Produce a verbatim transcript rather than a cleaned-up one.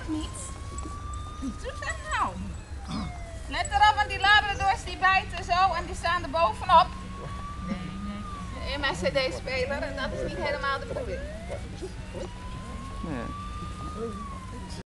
niet. Doet dat nou? Let erop, want die labradors die bijten zo en die staan er bovenop. In mijn cd-speler en dat is niet helemaal de bedoeling. Nee.